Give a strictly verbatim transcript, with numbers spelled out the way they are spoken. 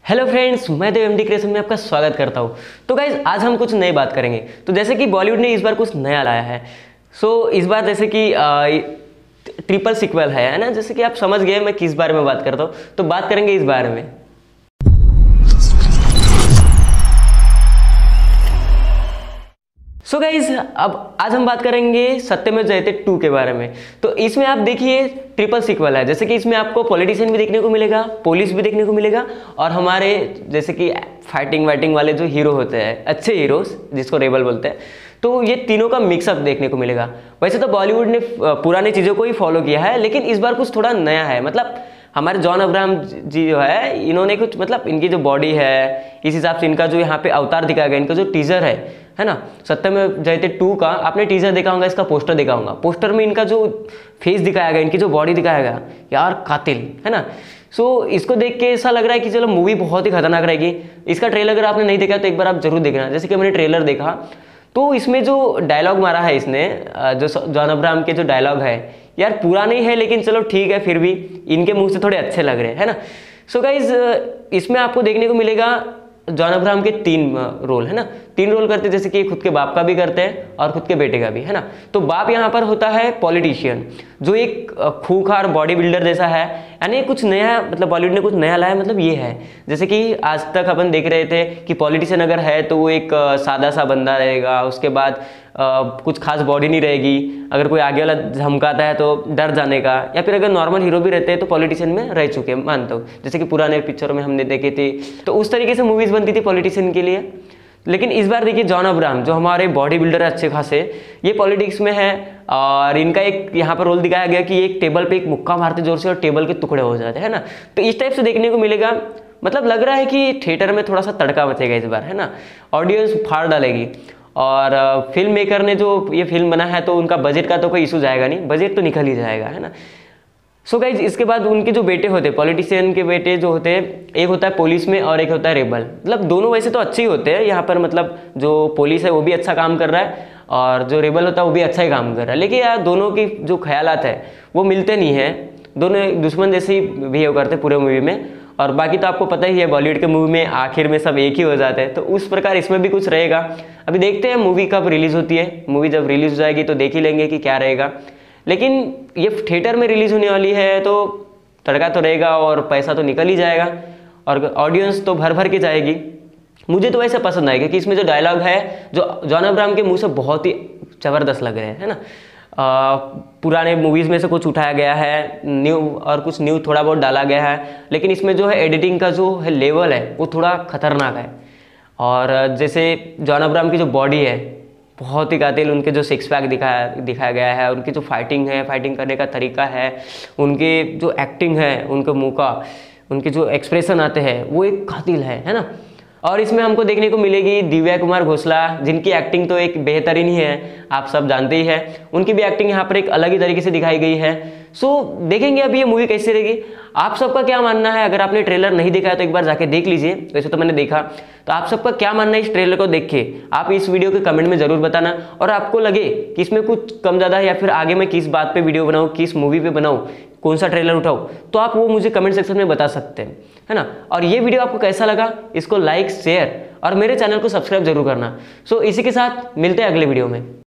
Hello friends, मैं देव MD creation में आपका स्वागत करता हूँ। तो गाइज आज हम कुछ नई बात करेंगे। तो जैसे कि बॉलीवुड ने इस बार कुछ नया लाया है। सो इस बार जैसे कि ट्रिपल सीक्वल है है ना, जैसे कि आप समझ गए मैं किस बारे में बात करता हूँ। तो बात करेंगे इस बारे में। सो so गाइज अब आज हम बात करेंगे सत्यमेव जयते टू के बारे में। तो इसमें आप देखिए ट्रिपल सीक्वल है, जैसे कि इसमें आपको पॉलिटिशियन भी देखने को मिलेगा, पुलिस भी देखने को मिलेगा, और हमारे जैसे कि फाइटिंग वाइटिंग वाले जो हीरो होते हैं, अच्छे हीरोज जिसको रेबल बोलते हैं, तो ये तीनों का मिक्सअप देखने को मिलेगा। वैसे तो बॉलीवुड ने पुरानी चीज़ों को ही फॉलो किया है, लेकिन इस बार कुछ थोड़ा नया है। मतलब हमारे जॉन अब्राहम जी जो है, इन्होंने कुछ मतलब इनकी जो बॉडी है, इस हिसाब से इनका जो यहाँ पे अवतार दिखाया गया, इनका जो टीजर है है ना, सत्यमेव जयते टू का आपने टीजर देखा होगा, इसका पोस्टर देखा होगा। पोस्टर में इनका जो फेस दिखाया गया, इनकी जो बॉडी दिखाया गया, यार कातिल है ना। सो so, इसको देख के ऐसा लग रहा है कि चलो मूवी बहुत ही खतरनाक रहेगी। इसका ट्रेलर अगर आपने नहीं देखा तो एक बार आप जरूर देखना। जैसे कि मैंने ट्रेलर देखा तो इसमें जो डायलॉग मारा है इसने, जो जॉन अब्राहम के जो डायलॉग है, यार पूरा नहीं है लेकिन चलो ठीक है, फिर भी इनके मुंह से थोड़े अच्छे लग रहे हैं है ना। सो so गाइज इसमें आपको देखने को मिलेगा जॉन अब्राहम के तीन रोल है ना, तीन रोल करते हैं, जैसे कि खुद के बाप का भी करते हैं और खुद के बेटे का भी है ना। तो बाप यहाँ पर होता है पॉलिटिशियन, जो एक खूंखार बॉडी बिल्डर जैसा है, यानी कुछ नया, मतलब बॉलीवुड ने कुछ नया लाया, मतलब ये है। जैसे कि आज तक अपन देख रहे थे कि पॉलिटिशियन अगर है तो वो एक सादा सा बंदा रहेगा, उसके बाद आ, कुछ खास बॉडी नहीं रहेगी, अगर कोई आगे वाला धमकाता है तो डर जाने का, या फिर अगर नॉर्मल हीरो भी रहते हैं तो पॉलिटिशियन में रह चुके हैं, मानता हूँ। जैसे कि पुराने पिक्चरों में हमने देखे थे, तो उस तरीके से मूवीज़ बनती थी पॉलिटिशियन के लिए। लेकिन इस बार देखिए जॉन अब्राहम जो हमारे बॉडी बिल्डर है अच्छे खासे, ये पॉलिटिक्स में है, और इनका एक यहाँ पर रोल दिखाया गया कि एक टेबल पे एक मुक्का मारते जोर से और टेबल के टुकड़े हो जाते हैं ना। तो इस टाइप से देखने को मिलेगा। मतलब लग रहा है कि थिएटर में थोड़ा सा तड़का मचेगा इस बार है ना, ऑडियंस फाड़ डालेगी। और फिल्म मेकर ने जो ये फिल्म बना है तो उनका बजट का तो कोई इशू जाएगा नहीं, बजट तो निकल ही जाएगा है ना। सो गाइज इसके बाद उनके जो बेटे होते हैं, पॉलिटिशियन के बेटे जो होते हैं, एक होता है पुलिस में और एक होता है रेबल। मतलब दोनों वैसे तो अच्छे ही होते हैं यहाँ पर, मतलब जो पुलिस है वो भी अच्छा काम कर रहा है और जो रेबल होता है वो भी अच्छा ही काम कर रहा है। लेकिन यार दोनों की जो ख्यालात है वो मिलते नहीं हैं, दोनों एक दुश्मन जैसे ही बिहेव करते हैं पूरे मूवी में। और बाकी तो आपको पता ही है बॉलीवुड के मूवी में आखिर में सब एक ही हो जाते हैं, तो उस प्रकार इसमें भी कुछ रहेगा। अभी देखते हैं मूवी कब रिलीज़ होती है। मूवी जब रिलीज़ हो जाएगी तो देख ही लेंगे कि क्या रहेगा। लेकिन ये थिएटर में रिलीज़ होने वाली है तो तड़का तो रहेगा और पैसा तो निकल ही जाएगा और ऑडियंस तो भर भर के जाएगी। मुझे तो वैसे पसंद आएगा कि इसमें जो डायलॉग है जो जॉन अब्राहम के मुँह से बहुत ही ज़बरदस्त लग रहे हैं है ना। आ, पुराने मूवीज़ में से कुछ उठाया गया है, न्यू और कुछ न्यू थोड़ा बहुत डाला गया है, लेकिन इसमें जो है एडिटिंग का जो है लेवल है वो थोड़ा खतरनाक है। और जैसे जॉन अब्राहम की जो बॉडी है बहुत ही कातिल, उनके जो सिक्स पैक दिखाया दिखाया गया है, उनकी जो फाइटिंग है, फाइटिंग करने का तरीका है, उनके जो एक्टिंग है, उनके मुँह का, उनके जो एक्सप्रेशन आते हैं, वो एक कातिल है है ना। और इसमें हमको देखने को मिलेगी दिव्या कुमार घोषला, जिनकी एक्टिंग तो एक बेहतरीन ही है, आप सब जानते ही हैं। उनकी भी एक्टिंग यहाँ पर एक अलग ही तरीके से दिखाई गई है। सो देखेंगे अभी ये मूवी कैसी रहेगी। आप सबका क्या मानना है? अगर आपने ट्रेलर नहीं देखा है तो एक बार जाके देख लीजिए, वैसे तो मैंने देखा। तो आप सबका क्या मानना है इस ट्रेलर को देख के, आप इस वीडियो के कमेंट में जरूर बताना। और आपको लगे कि इसमें कुछ कम ज़्यादा है या फिर आगे मैं किस बात पे वीडियो बनाऊँ, किस मूवी पे बनाऊँ, कौन सा ट्रेलर उठाऊँ, तो आप वो मुझे कमेंट सेक्शन में बता सकते हैं है ना। और ये वीडियो आपको कैसा लगा, इसको लाइक, शेयर और मेरे चैनल को सब्सक्राइब जरूर करना। सो इसी के साथ मिलते हैं अगले वीडियो में।